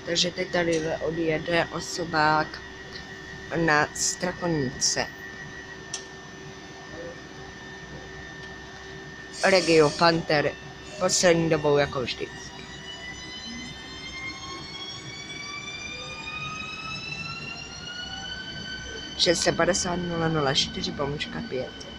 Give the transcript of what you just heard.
Takže teď tady odjede osobák na Strakonice. Regio Panther poslední dobou jako vždycky. 650 004 5.